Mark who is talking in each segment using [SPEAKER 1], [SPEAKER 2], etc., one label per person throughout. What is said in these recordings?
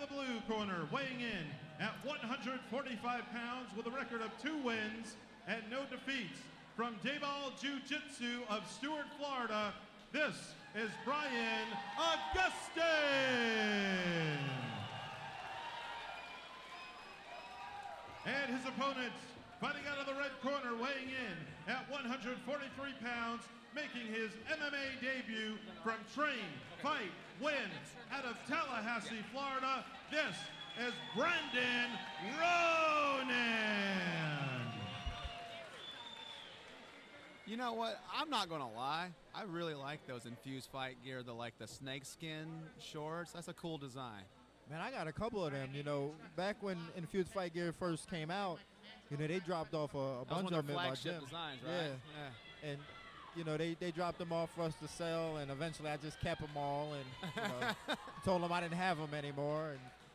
[SPEAKER 1] the blue corner, weighing in at 145 pounds with a record of 2 wins and no defeats, from Dayball Jiu-Jitsu of Stuart, Florida, this is Bryan Agoston. And his opponent, fighting out of the red corner, weighing in at 143 pounds, making his MMA debut from Train, Fight, Win out of Tallahassee, Florida, this is Bryan Ronan.
[SPEAKER 2] You know what? I'm not going to lie. I really like those infused fight gear, the snakeskin shorts. That's a cool design.
[SPEAKER 3] Man, I got a couple of them. You know, back when infused fight gear first came out, you know, they dropped off a bunch of them in my gym.
[SPEAKER 2] Designs, right?
[SPEAKER 3] Yeah. And you know, they dropped them off for us to sell, and eventually I just kept them all and you know, told them I didn't have them anymore.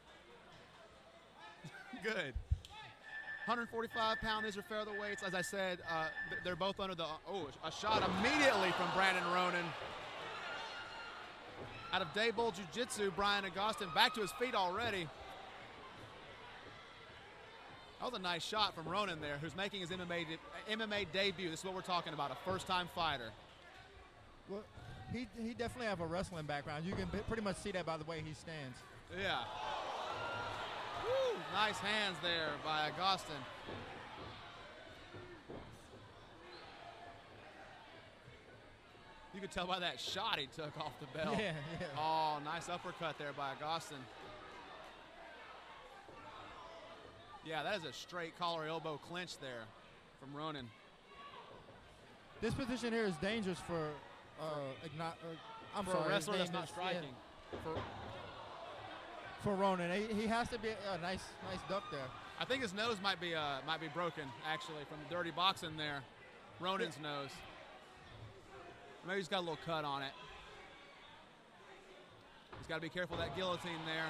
[SPEAKER 3] And
[SPEAKER 2] good. 145-pound, these are featherweights. As I said, they're both under the, a shot immediately from Bryan Ronan. Out of Dayball Jiu-Jitsu, Bryan Agoston back to his feet already. That was a nice shot from Ronan there, who's making his MMA debut. This is what we're talking about, a first-time fighter.
[SPEAKER 3] Well, he definitely have a wrestling background. You can pretty much see that by the way he stands.
[SPEAKER 2] Yeah. Woo, nice hands there by Agoston. You could tell by that shot he took off the belt.
[SPEAKER 3] Yeah.
[SPEAKER 2] Oh, nice uppercut there by Agoston. Yeah, that is a straight collar elbow clinch there from Ronan.
[SPEAKER 3] This position here is dangerous for
[SPEAKER 2] a wrestler that's not striking.
[SPEAKER 3] Yeah. For Ronan, he has to be a nice duck there.
[SPEAKER 2] I think his nose might be broken actually from the dirty boxing there. Ronan's nose. Maybe he's got a little cut on it. He's got to be careful of that guillotine there.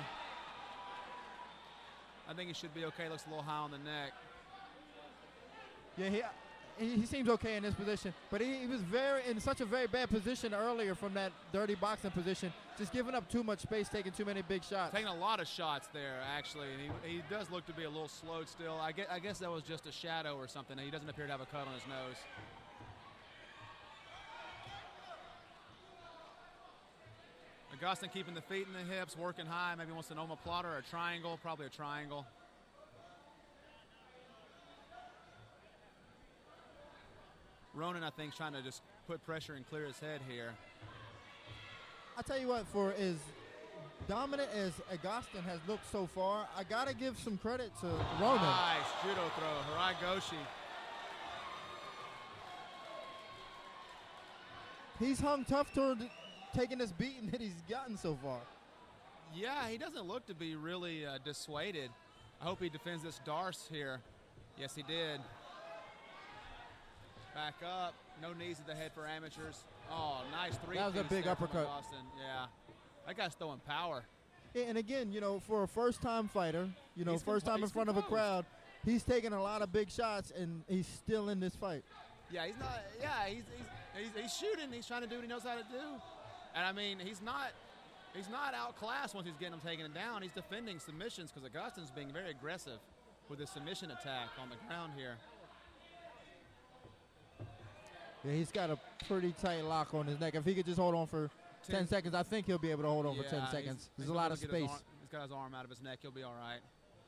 [SPEAKER 2] I think he should be okay. Looks a little high on the neck.
[SPEAKER 3] Yeah, he seems okay in this position, but he was in such a very bad position earlier from that dirty boxing position, just giving up too much space, taking too many big shots.
[SPEAKER 2] Taking a lot of shots there, actually, and he does look to be a little slowed still. I guess that was just a shadow or something. He doesn't appear to have a cut on his nose. Agoston keeping the feet in the hips, working high. Maybe wants an omoplata or a triangle, probably a triangle. Ronan, I think, is trying to just put pressure and clear his head here.
[SPEAKER 3] I'll tell you what, for as dominant as Agoston has looked so far, I got to give some credit to Ronan.
[SPEAKER 2] Nice judo throw, Harai Goshi.
[SPEAKER 3] He's hung tough toward taking this beating that he's gotten so far.
[SPEAKER 2] Yeah, he doesn't look to be really dissuaded. I hope he defends this Darce here. Yes, he did. Back up. No knees to the head for amateurs. Oh, nice three.
[SPEAKER 3] That was a big uppercut.
[SPEAKER 2] Yeah, that guy's throwing power.
[SPEAKER 3] Yeah, and again, you know, for a first-time fighter, you know, first time in front of a crowd, he's taking a lot of big shots, and he's still in this fight.
[SPEAKER 2] Yeah, he's not. Yeah, he's shooting. He's trying to do what he knows how to do. And I mean, he's not outclassed once he's getting him taken down. He's defending submissions because Agoston's being very aggressive with his submission attack on the ground here.
[SPEAKER 3] Yeah, he's got a pretty tight lock on his neck. If he could just hold on for 10 seconds, I think he'll be able to hold on for 10 seconds. There's a lot of space.
[SPEAKER 2] He's got his arm out of his neck. He'll be all right.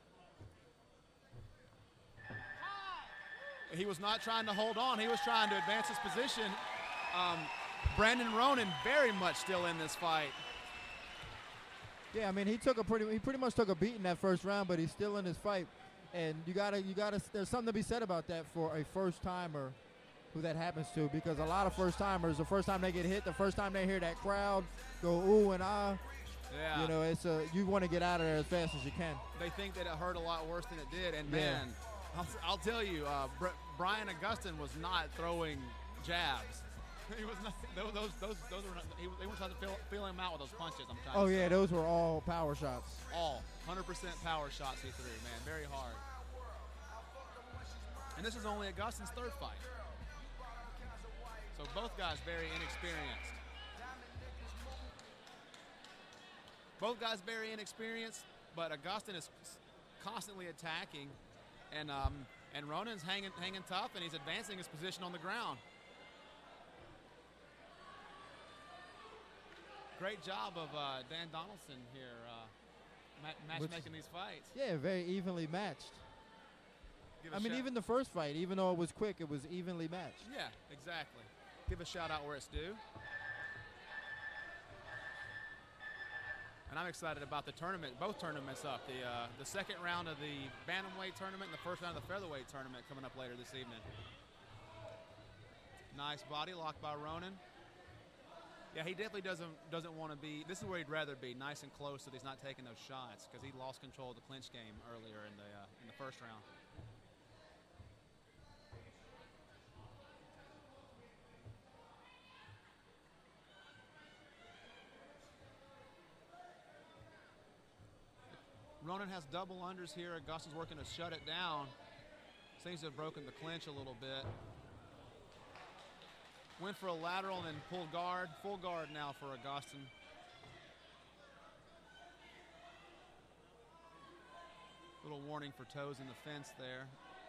[SPEAKER 2] He was not trying to hold on. He was trying to advance his position. Bryan Ronan very much still in this fight.
[SPEAKER 3] Yeah, I mean, he pretty much took a beat in that first round, but he's still in this fight. And you gotta there's something to be said about that for a first timer who that happens to, because a lot of first timers, the first time they get hit, the first time they hear that crowd go ooh and ah,
[SPEAKER 2] yeah,
[SPEAKER 3] you know, it's you want to get out of there as fast as you can.
[SPEAKER 2] They think that it hurt a lot worse than it did, and man, I'll tell you, Bryan Agoston was not throwing jabs. He was not. Those were not. They weren't trying to feel him out with those punches. I'm trying.
[SPEAKER 3] Oh yeah, those were all power shots.
[SPEAKER 2] All 100% power shots he threw, man, very hard. And this is only Agoston's third fight. So both guys very inexperienced. but Agoston is constantly attacking, and Ronan's hanging tough, and he's advancing his position on the ground. Great job of Dan Donaldson here matchmaking these fights.
[SPEAKER 3] Yeah, very evenly matched. I mean, even the first fight, even though it was quick, it was evenly matched.
[SPEAKER 2] Yeah, exactly. Give a shout out where it's due. And I'm excited about the tournament, both tournaments up. The second round of the bantamweight tournament and the first round of the featherweight tournament coming up later this evening. Nice body lock by Ronan. Yeah, he definitely doesn't want to be. This is where he'd rather be, nice and close, so that he's not taking those shots, because he lost control of the clinch game earlier in the first round. Ronan has double unders here. Agoston's working to shut it down. Seems to have broken the clinch a little bit. Went for a lateral and then pulled guard. Full guard now for Agoston. Little warning for toes in the fence there.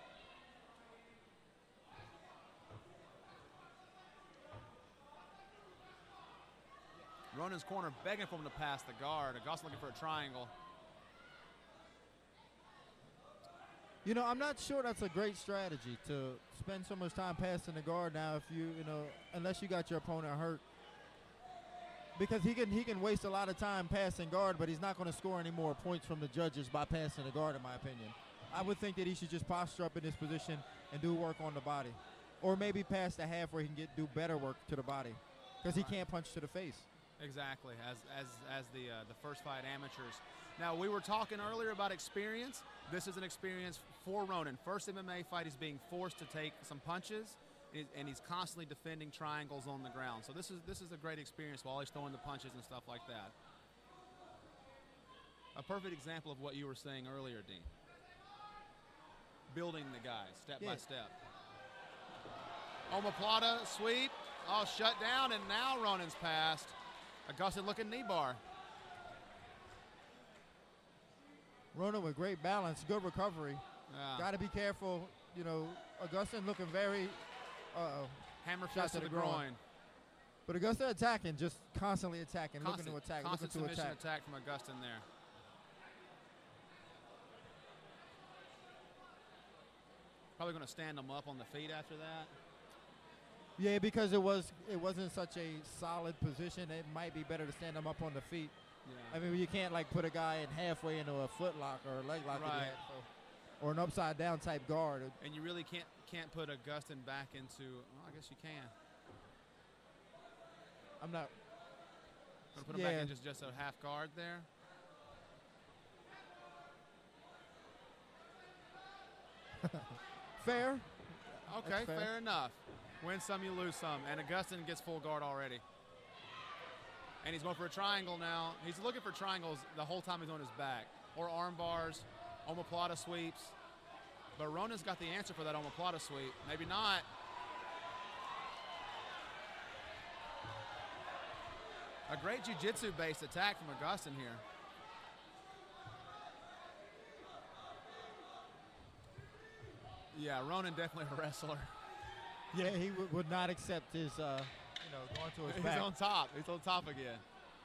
[SPEAKER 2] Ronan's corner begging for him to pass the guard. Agoston looking for a triangle.
[SPEAKER 3] You know, I'm not sure that's a great strategy to spend so much time passing the guard now if you know, unless you got your opponent hurt. Because he can waste a lot of time passing guard, but he's not going to score any more points from the judges by passing the guard, in my opinion. I would think that he should just posture up in this position and do work on the body. Or maybe pass the half where he can do better work to the body, because he can't punch to the face.
[SPEAKER 2] Exactly, as the first fight amateurs. Now, we were talking earlier about experience. This is an experience for Ronan. First MMA fight, he's being forced to take some punches, and he's constantly defending triangles on the ground. So this is a great experience while he's throwing the punches and stuff like that. A perfect example of what you were saying earlier, Dean. Building the guys step by step. Omoplata sweep, all shut down, and now Ronan's passed. Agoston looking knee bar.
[SPEAKER 3] Ronan with great balance, good recovery.
[SPEAKER 2] Yeah.
[SPEAKER 3] Got to be careful. You know, Agoston looking very.
[SPEAKER 2] Hammer fist to the groin.
[SPEAKER 3] But Agoston attacking, just constantly attacking, looking to attack, looking to
[SPEAKER 2] submission
[SPEAKER 3] attack.
[SPEAKER 2] Attack from Agoston there. Probably going to stand him up on the feet after that.
[SPEAKER 3] Yeah, because it wasn't such a solid position. It might be better to stand him up on the feet. Yeah. I mean, you can't like put a guy in halfway into a foot lock or a leg lock,
[SPEAKER 2] right.
[SPEAKER 3] Or an upside down type guard.
[SPEAKER 2] And you really can't put Agoston back into. Well, I guess you can.
[SPEAKER 3] I'm not.
[SPEAKER 2] Put him back in just a half guard there.
[SPEAKER 3] Fair.
[SPEAKER 2] Okay, fair enough. Win some, you lose some. And Agoston gets full guard already. And he's going for a triangle now. He's looking for triangles the whole time he's on his back. Or arm bars, omoplata sweeps. But Ronan's got the answer for that omoplata sweep. Maybe not. A great jiu-jitsu-based attack from Agoston here. Yeah, Ronan definitely a wrestler.
[SPEAKER 3] Yeah, he would not accept his, going to his back.
[SPEAKER 2] He's on top. He's on top again.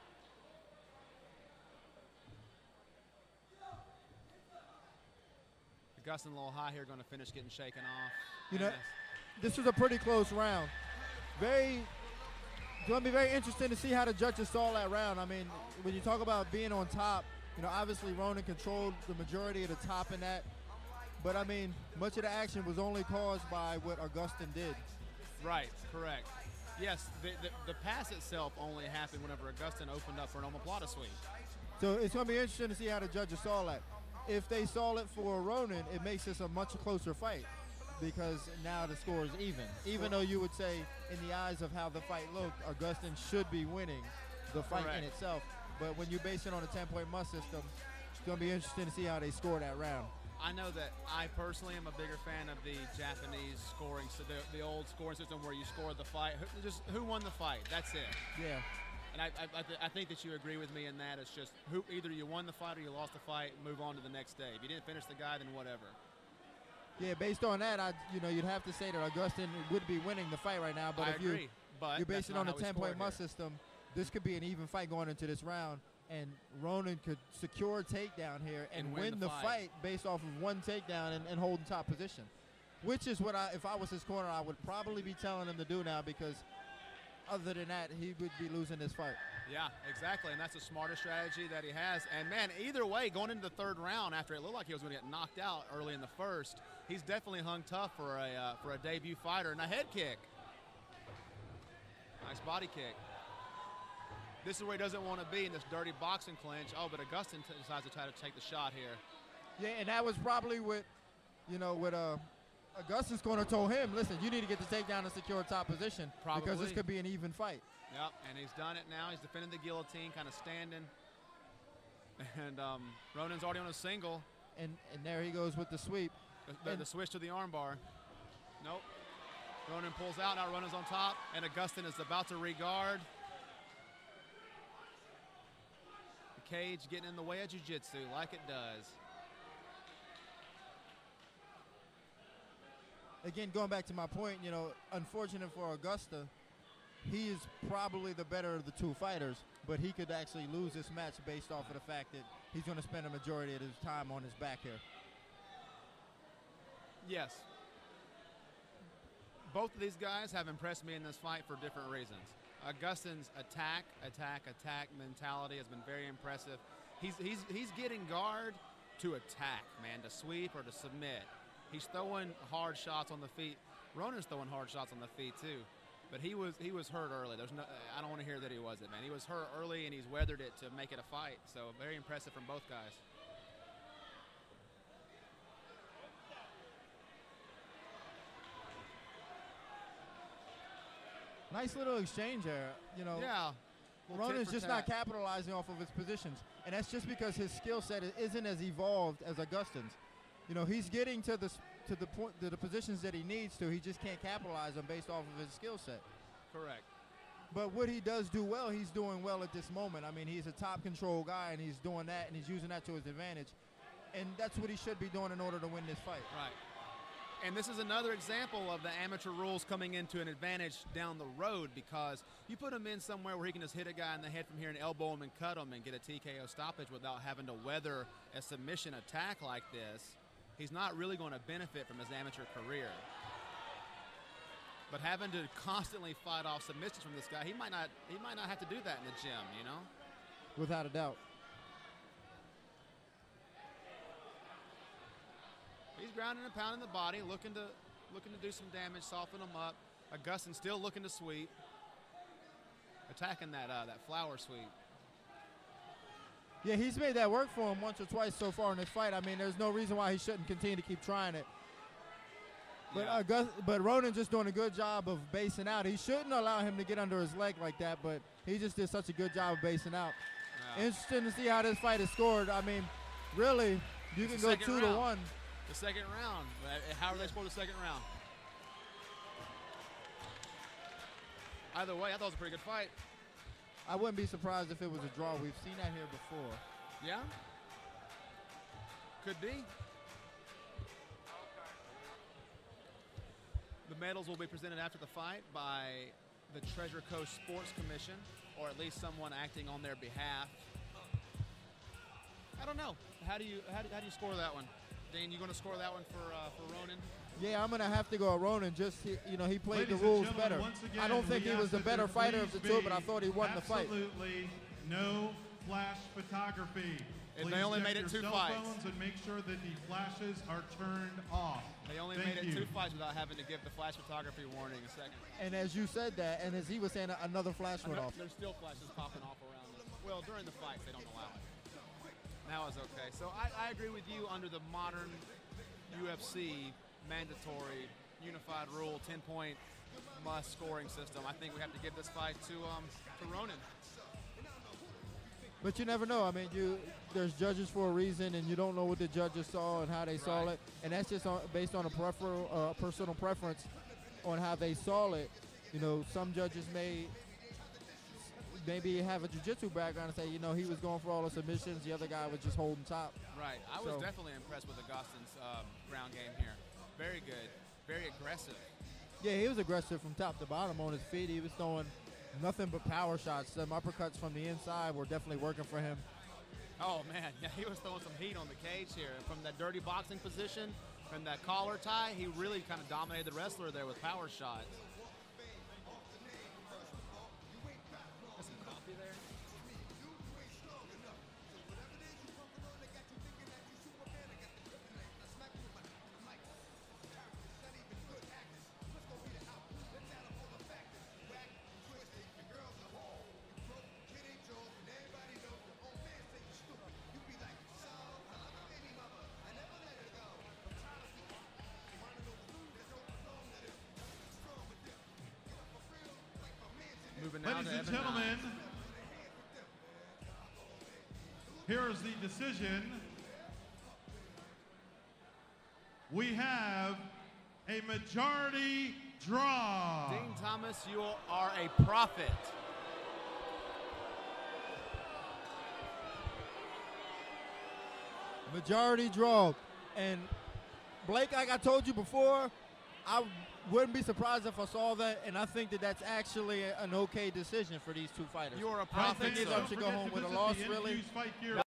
[SPEAKER 2] Agoston a little high here, going to finish getting shaken off.
[SPEAKER 3] You know, this was a pretty close round. It's going to be very interesting to see how the judges saw that round. I mean, when you talk about being on top, obviously Ronan controlled the majority of the top in that. But, I mean, much of the action was only caused by what Agoston did.
[SPEAKER 2] Right, correct. Yes, the pass itself only happened whenever Agoston opened up for an omoplata sweep.
[SPEAKER 3] So it's going to be interesting to see how the judges saw that. If they saw it for Ronan, it makes this a much closer fight because now the score is even. Even though you would say, in the eyes of how the fight looked, Agoston should be winning the fight in itself. But when you base it on a 10-point must system, it's going to be interesting to see how they score that round.
[SPEAKER 2] I know that I personally am a bigger fan of the Japanese scoring, so the old scoring system where you score the fight. Just who won the fight? That's it.
[SPEAKER 3] Yeah.
[SPEAKER 2] And I think that you agree with me in that. It's just either you won the fight or you lost the fight, move on to the next day. If you didn't finish the guy, then whatever.
[SPEAKER 3] Yeah, based on that, you'd have to say that Agoston would be winning the fight right now. But
[SPEAKER 2] I
[SPEAKER 3] if
[SPEAKER 2] agree, but
[SPEAKER 3] you base it on a 10-point must
[SPEAKER 2] here.
[SPEAKER 3] system, this could be an even fight going into this round, and Ronan could secure a takedown here and win the fight based off of one takedown and holding top position, which is what if I was his corner, I would probably be telling him to do now, because other than that, he would be losing this fight.
[SPEAKER 2] Yeah, exactly, and that's the smartest strategy that he has. And, man, either way, going into the third round, after it looked like he was going to get knocked out early in the first, he's definitely hung tough for a debut fighter. And a head kick. Nice body kick. This is where he doesn't want to be, in this dirty boxing clinch. Oh, but Agoston decides to try to take the shot here.
[SPEAKER 3] Yeah, and that was probably what Agoston's corner told him, listen, you need to get the takedown and secure top position.
[SPEAKER 2] Probably.
[SPEAKER 3] Because this could be an even fight.
[SPEAKER 2] Yep, and he's done it now. He's defending the guillotine, kind of standing. And Ronan's already on a single.
[SPEAKER 3] And there he goes with the sweep.
[SPEAKER 2] The switch to the armbar. Nope. Ronan pulls out. Now Ronan's on top. And Agoston is about to regard. The cage getting in the way of jiu-jitsu like it does.
[SPEAKER 3] Again, going back to my point, unfortunate for Augusta, he is probably the better of the two fighters, but he could actually lose this match based off of the fact that he's going to spend a majority of his time on his back here.
[SPEAKER 2] Yes. Both of these guys have impressed me in this fight for different reasons. Agoston's attack mentality has been very impressive. He's getting guard to attack, man, to sweep or to submit. He's throwing hard shots on the feet. Ronan's throwing hard shots on the feet too, but he was hurt early. I don't want to hear that he wasn't, man. He was hurt early and he's weathered it to make it a fight. So very impressive from both guys.
[SPEAKER 3] Nice little exchange there,
[SPEAKER 2] Yeah.
[SPEAKER 3] Ronan's just not capitalizing off of his positions, and that's just because his skill set isn't as evolved as Agoston's. He's getting to the positions that he needs to. He just can't capitalize them based off of his skill set.
[SPEAKER 2] Correct.
[SPEAKER 3] But what he does do well, he's doing well at this moment. I mean, he's a top control guy, and he's doing that, and he's using that to his advantage. And that's what he should be doing in order to win this fight.
[SPEAKER 2] Right. And this is another example of the amateur rules coming into an advantage down the road, because you put him in somewhere where he can just hit a guy in the head from here and elbow him and cut him and get a TKO stoppage without having to weather a submission attack like this. He's not really going to benefit from his amateur career. But having to constantly fight off submissions from this guy, he might not have to do that in the gym,
[SPEAKER 3] Without a doubt.
[SPEAKER 2] He's grounding and pounding the body, looking to do some damage, soften him up. Agoston still looking to sweep, attacking that flower sweep.
[SPEAKER 3] Yeah, he's made that work for him once or twice so far in this fight. I mean, there's no reason why he shouldn't continue to keep trying it. But
[SPEAKER 2] yeah.
[SPEAKER 3] But Ronan just doing a good job of basing out. He shouldn't allow him to get under his leg like that, but he just did such a good job of basing out.
[SPEAKER 2] Yeah.
[SPEAKER 3] Interesting to see how this fight is scored. I mean, really, you can go 2-1.
[SPEAKER 2] The second round. How are they scored the second round? Either way, I thought it was a pretty good fight.
[SPEAKER 3] I wouldn't be surprised if it was a draw. We've seen that here before.
[SPEAKER 2] Yeah? Could be. The medals will be presented after the fight by the Treasure Coast Sports Commission, or at least someone acting on their behalf. I don't know. How do you score that one? Dane, you going to score that one for Ronan?
[SPEAKER 3] Yeah, I'm going to have to go with Ronan. Just, he played
[SPEAKER 1] Ladies
[SPEAKER 3] the rules
[SPEAKER 1] and
[SPEAKER 3] better.
[SPEAKER 1] once again,
[SPEAKER 3] I don't think he was the better fighter of the two, but I thought he won the fight.
[SPEAKER 1] Absolutely no flash photography.
[SPEAKER 2] And they only made it 2 fights.
[SPEAKER 1] And make sure that the flashes are turned off.
[SPEAKER 2] They only made it 2 fights without having to give the flash photography warning a second.
[SPEAKER 3] And as you said that, and as he was saying, another flash went off.
[SPEAKER 2] There's still flashes popping off around them. Well, during the fights, they don't allow it. Now it's okay. So I agree with you. Under the modern UFC mandatory unified rule 10-point must scoring system, I think we have to give this fight to Ronan.
[SPEAKER 3] But you never know. I mean, there's judges for a reason, and you don't know what the judges saw and how they saw it, and that's just based on a personal preference on how they saw it. Some judges may maybe have a jiu-jitsu background and say, you know, he was going for all the submissions. The other guy was just holding top.
[SPEAKER 2] Right. I was definitely impressed with Agoston's ground game here. Very good. Very aggressive.
[SPEAKER 3] Yeah, he was aggressive from top to bottom on his feet. He was throwing nothing but power shots. Some uppercuts from the inside were definitely working for him.
[SPEAKER 2] Oh, man. Yeah, he was throwing some heat on the cage here. From that dirty boxing position, from that collar tie, he really kind of dominated the wrestler there with power shots. Got some coffee there.
[SPEAKER 1] Ladies and gentlemen, here is the decision. We have a majority draw.
[SPEAKER 2] Dean Thomas, you are a prophet.
[SPEAKER 3] Majority draw. And Blake, like I told you before, I wouldn't be surprised if I saw that, and I think that that's actually an okay decision for these two fighters.
[SPEAKER 2] You are a
[SPEAKER 3] I don't
[SPEAKER 2] prophet.
[SPEAKER 3] think either of them should go home with a loss, really.